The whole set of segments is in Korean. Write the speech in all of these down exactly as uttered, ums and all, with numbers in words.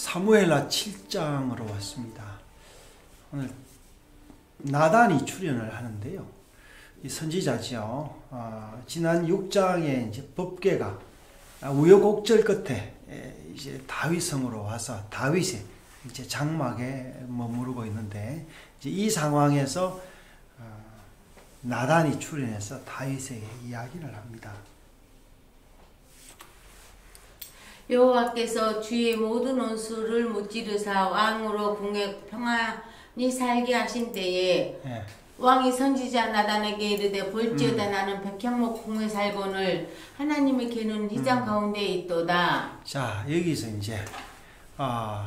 사무엘하 칠 장으로 왔습니다. 오늘 나단이 출연을 하는데요. 이 선지자죠. 어, 지난 육 장에 이제 법궤가 우여곡절 끝에 이제 다윗 성으로 와서 다윗의 이제 장막에 머무르고 있는데, 이제 이 상황에서 어, 나단이 출연해서 다윗에게 이야기를 합니다. 여호와께서 주의 모든 원수를 무찌르사 왕으로 궁에 평안히 살게 하신 때에 네. 왕이 선지자 나단에게 이르되 볼지어다 음. 나는 백향목 궁에 살거늘 하나님의 계는 휘장 음. 가운데 있도다. 자, 여기서 이제 어,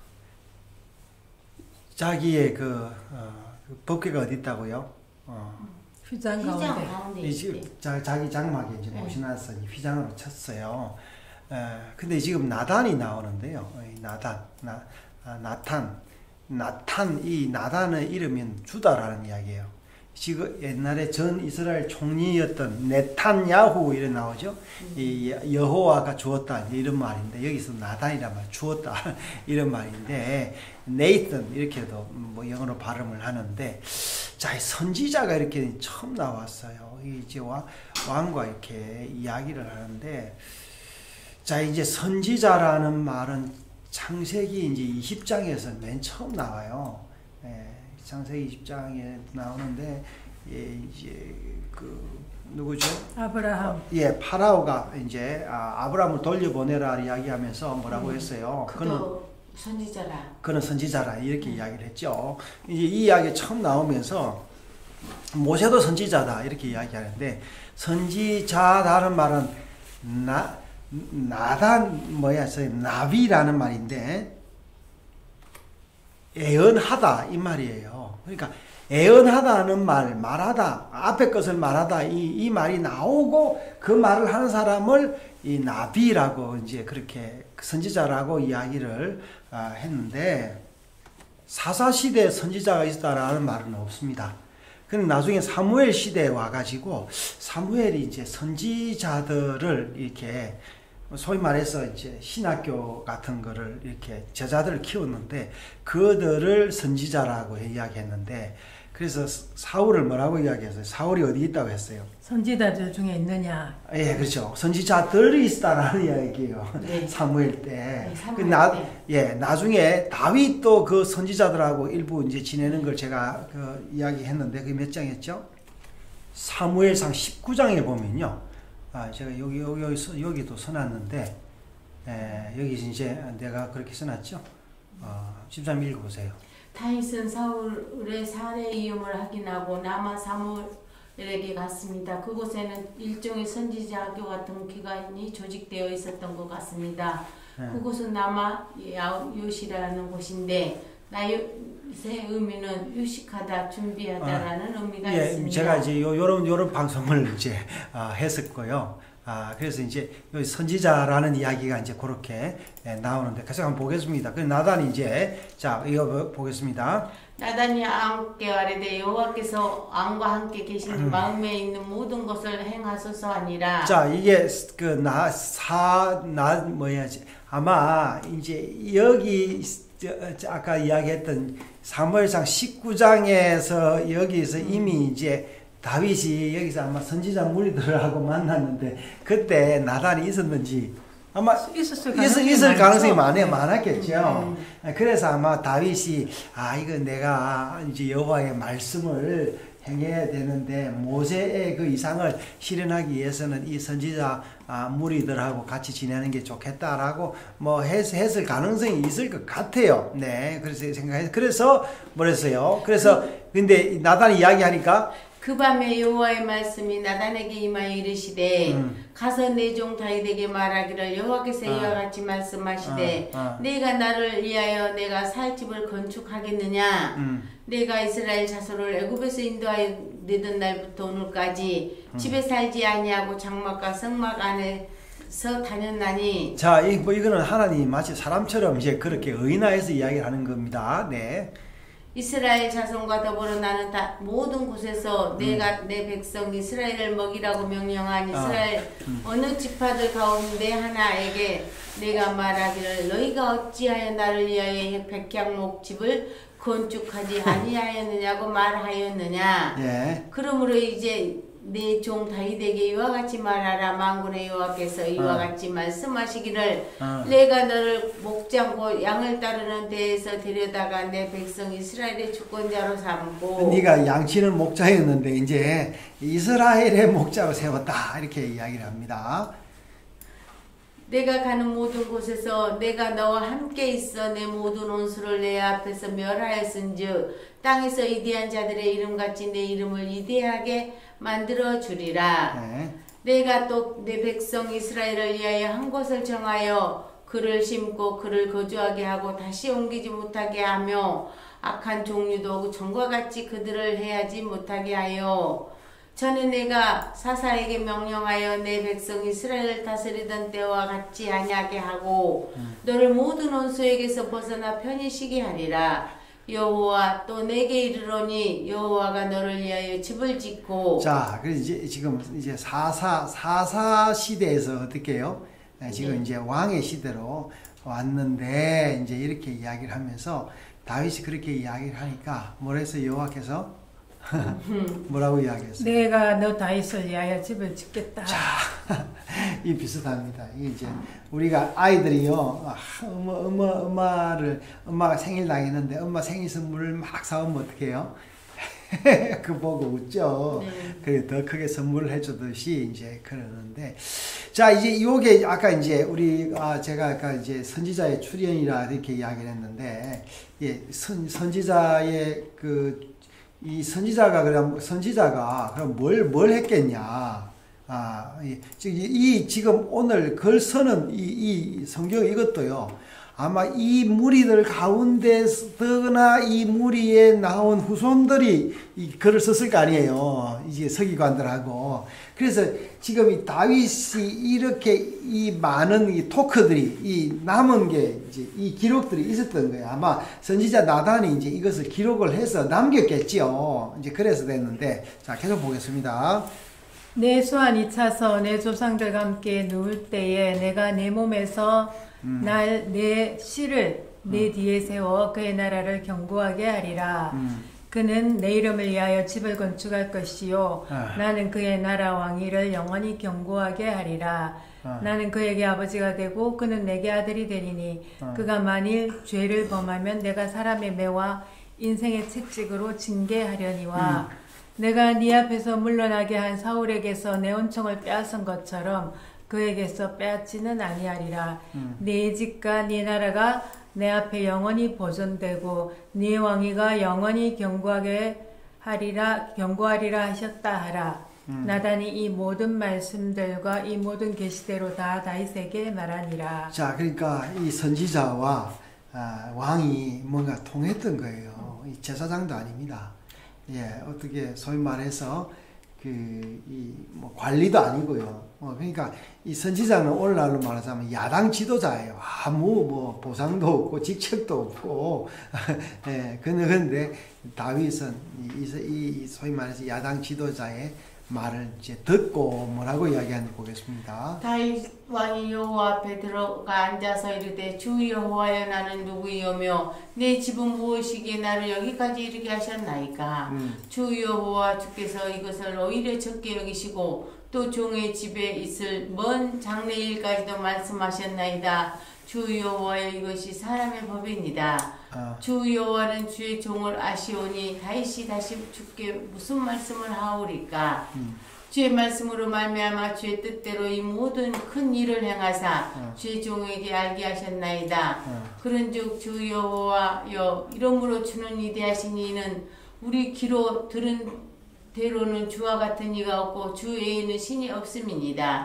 자기의 그, 어, 그 법궤가 어디 있다고요? 어. 휘장 가운데, 가운데 이, 자, 자기 장막에 이제 모셔놨어. 네. 휘장으로 쳤어요. 에, 근데 지금 나단이 나오는데요. 나단, 나, 아, 나탄, 나탄, 이 나단의 이름은 주다라는 이야기예요. 지금 옛날에 전 이스라엘 총리였던 네탄야후 이런 나오죠. 음. 이 여호와가 주었다 이런 말인데, 여기서 나단이란 말, 주었다 이런 말인데, 네이튼 이렇게도 뭐 영어로 발음을 하는데, 자, 선지자가 이렇게 처음 나왔어요. 이제 와, 왕과 이렇게 이야기를 하는데. 자, 이제 선지자라는 말은 창세기 이제 이십 장에서 맨 처음 나와요. 예, 창세기 이십 장에 나오는데, 예, 이제 그 누구죠? 아브라함. 어, 예, 파라오가 이제 아, 아브라함을 돌려보내라 이야기하면서 뭐라고 음, 했어요? 그는 선지자라. 그는 선지자라 이렇게 음. 이야기를 했죠. 이제 이 이야기 처음 나오면서 모세도 선지자다 이렇게 이야기하는데, 선지자라는 말은 나 나단 뭐야, 나비라는 말인데 애언하다 이 말이에요. 그러니까 애언하다는 말, 말하다, 앞에 것을 말하다 이, 이 말이 나오고 그 말을 하는 사람을 이 나비라고 이제 그렇게 선지자라고 이야기를 아, 했는데, 사사시대에 선지자가 있었다라는 말은 없습니다. 근데 나중에 사무엘 시대에 와가지고 사무엘이 이제 선지자들을 이렇게 소위 말해서 이제 신학교 같은 거를 이렇게 제자들을 키웠는데, 그들을 선지자라고 이야기했는데, 그래서 사울을 뭐라고 이야기했어요? 사울이 어디 있다고 했어요? 선지자들 중에 있느냐? 예, 그렇죠. 선지자들이 있다라는 이야기예요. 네. 사무엘 때. 네, 사무엘 그 나, 때. 예, 나중에 다윗도 그 선지자들하고 일부 이제 지내는 걸 제가 그 이야기했는데, 그게 몇 장이었죠? 사무엘상 십구 장에 보면요. 아, 제가 여기, 여기, 여기, 여기도 써놨는데, 에, 여기 이제 내가 그렇게 써놨죠? 어, 십삼 읽어보세요. 다윗은 사울의 살해 이음을 확인하고 남아 사무엘에게 갔습니다. 그곳에는 일종의 선지자 학교 같은 기관이 조직되어 있었던 것 같습니다. 네. 그곳은 남아 요시라는 곳인데, 나요의 의미는 유식하다, 준비하다라는 아, 의미가 예, 있습니다. 제가 이제 요, 요런, 요런 방송을 이제, 아, 했었고요. 아, 그래서 이제, 여기 선지자라는 이야기가 이제 그렇게 예, 나오는데, 계속 한번 보겠습니다. 그 나단이 이제, 자, 이거 보겠습니다. 나단이 왕께 아뢰되 여호와께서 왕과 함께 계신 음. 마음에 있는 모든 것을 행하소서 하니라. 자, 이게 그 나, 사, 나, 뭐야지. 아마 이제 여기, 저, 저 아까 이야기했던 사무엘상 십구 장에서 여기서 음. 이미 이제 다윗이 여기서 아마 선지자 무리들하고 만났는데, 그때 나단이 있었는지 아마 있었을 가능성이, 있을 가능성이 많아요. 많았겠죠. 음. 그래서 아마 다윗이 아, 이거 내가 이제 여호와의 말씀을 행해야 되는데 모세의 그 이상을 실현하기 위해서는 이 선지자 아, 무리들하고 같이 지내는 게 좋겠다라고 뭐 했, 했을 가능성이 있을 것 같아요. 네, 그래서 생각해서 그래서 뭐랬어요? 그래서 근데 나단이 이야기하니까. 그 밤에 여호와의 말씀이 나단에게 임하여 이르시되 음. 가서 내 종 다윗에게 말하기를 여호와께서 아. 이와 같이 말씀하시되 아. 아. 내가 나를 위하여 내가 살 집을 건축하겠느냐 음. 내가 이스라엘 자손을 애굽에서 인도하여 내던 날부터 오늘까지 음. 집에 살지 아니하고 장막과 성막 안에서 다녔나니. 자, 이, 뭐 이거는 하나님 마치 사람처럼 이제 그렇게 의인화해서 이야기를 하는 겁니다. 네. 이스라엘 자손과 더불어 나는 다 모든 곳에서 음. 내가 내 백성 이스라엘을 먹이라고 명령한 이스라엘 아. 음. 어느 지파들 가운데 하나에게 내가 말하기를 너희가 어찌하여 나를 위하여 백향목 집을 건축하지 아니하였느냐고 말하였느냐. 예. 그러므로 이제 내 종 다윗에게 이와 같이 말하라. 만군의 여호와께서 이와 어. 같이 말씀하시기를 어. 내가 너를 목장고 양을 따르는 데에서 데려다가 내 백성 이스라엘의 주권자로 삼고 네가 양치는 목자였는데 이제 이스라엘의 목자로 세웠다 이렇게 이야기를 합니다. 내가 가는 모든 곳에서 내가 너와 함께 있어 내 모든 원수를 내 앞에서 멸하였은즉 땅에서 위대한 자들의 이름같이 내 이름을 위대하게 만들어 주리라. 네. 내가 또 내 백성 이스라엘을 위하여 한 곳을 정하여 그를 심고 그를 거주하게 하고 다시 옮기지 못하게 하며 악한 종류도 전과 같이 그들을 해하지 못하게 하여 전에 내가 사사에게 명령하여 내 백성 이스라엘을 다스리던 때와 같이 아니하게 하고 음. 너를 모든 원수에게서 벗어나 편히 쉬게 하리라. 여호와 또 내게 이르노니 여호와가 너를 위하여 집을 짓고 자, 그래서 이제 지금 이제 사사 사사 시대에서 어떻게 해요? 지금 네. 이제 왕의 시대로 왔는데 이제 이렇게 이야기를 하면서 다윗이 그렇게 이야기를 하니까 뭐래서 여호와께서 뭐라고 이야기했어요? 내가 너 다윗을 위하여 집을 짓겠다. 자, 이 비슷합니다. 이게 이제 우리가 아이들이요, 엄마, 엄마, 엄마를 엄마가 생일 당했는데 엄마 생일 선물을 막 사오면 어떻게 해요? 그 보고 웃죠. 네. 그래 더 크게 선물을 해주듯이 이제 그러는데, 자 이제 요게 아까 이제 우리 아 제가 아까 이제 선지자의 출현이라 이렇게 이야기를 했는데, 예, 선 선지자의 그 이 선지자가 그럼 선지자가 그럼 뭘 뭘 했겠냐? 아, 이, 이 지금 오늘 글 쓰는 이, 이 성경 이것도요. 아마 이 무리들 가운데서나 이 무리에 나온 후손들이 이 글을 썼을 거 아니에요. 이제 서기관들하고. 그래서 지금 이 다윗이 이렇게 이 많은 이 토크들이 이 남은 게 이제 이 기록들이 있었던 거예요. 아마 선지자 나단이 이제 이것을 기록을 해서 남겼겠지요. 이제 그래서 됐는데, 자, 계속 보겠습니다. 내 수완이 차서 내 조상들과 함께 누울 때에 내가 내 몸에서 음. 날 내 씨를 내 음. 뒤에 세워 그의 나라를 견고하게 하리라. 음. 그는 내 이름을 위하여 집을 건축할 것이요 아. 나는 그의 나라 왕위를 영원히 견고하게 하리라. 아. 나는 그에게 아버지가 되고 그는 내게 아들이 되리니 아. 그가 만일 죄를 범하면 내가 사람의 매와 인생의 채찍으로 징계하려니와 음. 내가 네 앞에서 물러나게 한 사울에게서 내 온총을 빼앗은 것처럼 그에게서 빼앗지는 아니하리라. 음. 네 집과 네 나라가 내 앞에 영원히 보존되고 네 왕위가 영원히 견고하게 하리라 견고하리라 하셨다 하라. 음. 나단이 이 모든 말씀들과 이 모든 계시대로 다 다윗에게 말하니라. 자, 그러니까 이 선지자와 아, 왕이 뭔가 통했던 거예요. 이 제사장도 아닙니다. 예, 어떻게 소위 말해서 그 이 뭐 관리도 아니고요. 어, 그러니까 이 선지자는 오늘날로 말하자면 야당 지도자예요. 아무 뭐 보상도 없고 직책도 없고. 예, 그런데 다윗은 이, 이, 이 소위 말해서 야당 지도자의 말을 이제 듣고 뭐라고 이야기하는지 보겠습니다. 다윗 왕이 여호와 앞에 들어가 앉아서 이르되 주 여호와여 나는 누구이오며 내 집은 무엇이기에 나를 여기까지 이르게 하셨나이까. 음. 주 여호와 주께서 이것을 오히려 적게 여기시고 또 종의 집에 있을 먼 장래일까지도 말씀하셨나이다. 주 여호와여 이것이 사람의 법입니다. 어. 주 여호와는 주의 종을 아시오니 다윗이 다시 주께 무슨 말씀을 하오리까. 음. 주의 말씀으로 말미암아 주의 뜻대로 이 모든 큰 일을 행하사 어. 주의 종에게 알게 하셨나이다. 어. 그런즉 주 여호와여 이러므로 주는 위대하신 이는 우리 귀로 들은 대로는 주와 같은 이가 없고 주 외에는 신이 없음이니이다.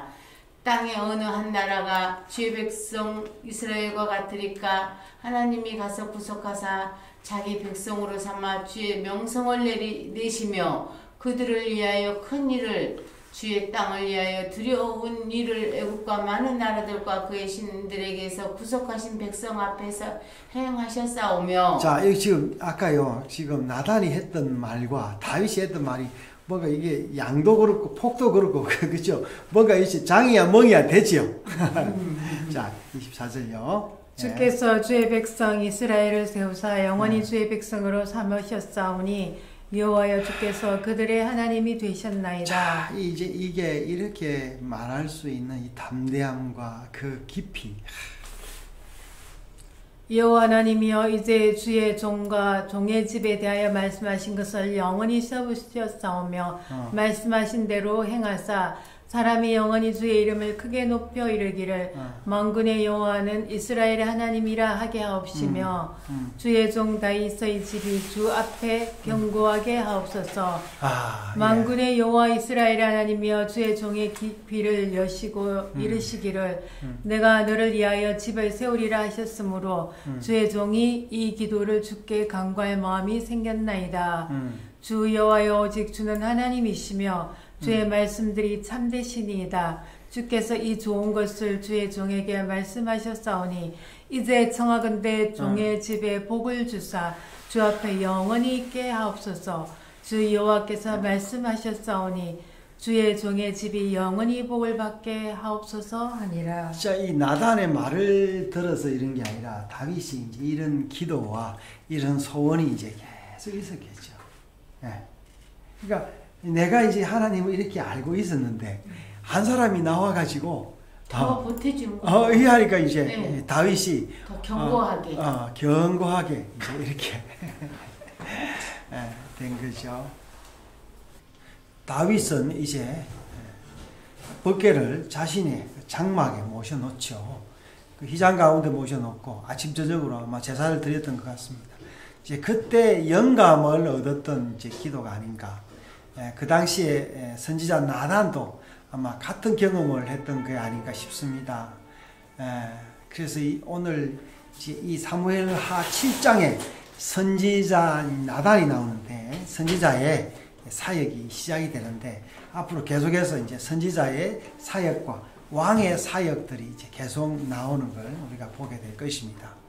땅의 어느 한 나라가 주의 백성 이스라엘과 같으리까. 하나님이 가서 구속하사 자기 백성으로 삼아 주의 명성을 내리, 내시며 그들을 위하여 큰 일을 주의 땅을 위하여 두려운 일을 애국과 많은 나라들과 그의 신들에게서 구속하신 백성 앞에서 행하셨사오며. 자, 여기 지금 아까요, 지금 나단이 했던 말과 다윗이 했던 말이 뭔가 이게 양도 그렇고 폭도 그렇고 그죠? 뭔가 이제 장이야 멍이야 되지요. 자, 이십사 절요. 주께서 주의 백성 이스라엘을 세우사 영원히 주의 백성으로 삼으셨사오니 여호와여 주께서 그들의 하나님이 되셨나이다. 자, 이제 이게 이렇게 말할 수 있는 이 담대함과 그 깊이. 여호와 하나님이여 이제 주의 종과 종의 집에 대하여 말씀하신 것을 영원히 세우셨사오며 어. 말씀하신 대로 행하사 사람이 영원히 주의 이름을 크게 높여 이르기를 어. 만군의 여호와는 이스라엘의 하나님이라 하게 하옵시며 음, 음. 주의 종 다윗의 집이 주 앞에 견고하게 하옵소서. 아, 만군의 예. 여호와 이스라엘의 하나님이여 주의 종의 귀를 여시고 음. 이르시기를 음. 내가 너를 위하여 집을 세우리라 하셨으므로 음. 주의 종이 이 기도를 주께 간구할 마음이 생겼나이다. 음. 주 여호와여 오직 주는 하나님이시며 주의 음. 말씀들이 참되시니이다. 주께서 이 좋은 것을 주의 종에게 말씀하셨사오니 이제 청하건대 종의 음. 집에 복을 주사 주 앞에 영원히 있게 하옵소서. 주 여호와께서 음. 말씀하셨사오니 주의 종의 집이 영원히 복을 받게 하옵소서 하니라. 자, 이 나단의 말을 들어서 이런 게 아니라 다윗이 이제 이런 기도와 이런 소원이 이제 계속 있었겠죠. 예. 그러니까 내가 이제 하나님을 이렇게 알고 있었는데 한 사람이 나와가지고 더 보태주는 거. 어, 이 하니까 이제 네. 다윗이 더 견고하게, 어, 어, 견고하게 이제 이렇게 된 거죠. 다윗은 이제 법궤를 자신의 장막에 모셔놓죠. 그 휘장 가운데 모셔놓고 아침 저녁으로 아마 제사를 드렸던 것 같습니다. 이제 그때 영감을 얻었던 이제 기도가 아닌가. 예, 그 당시에 선지자 나단도 아마 같은 경험을 했던 게 아닌가 싶습니다. 예, 그래서 이, 오늘 이 사무엘하 칠 장에 선지자 나단이 나오는데 선지자의 사역이 시작이 되는데 앞으로 계속해서 이제 선지자의 사역과 왕의 사역들이 이제 계속 나오는 걸 우리가 보게 될 것입니다.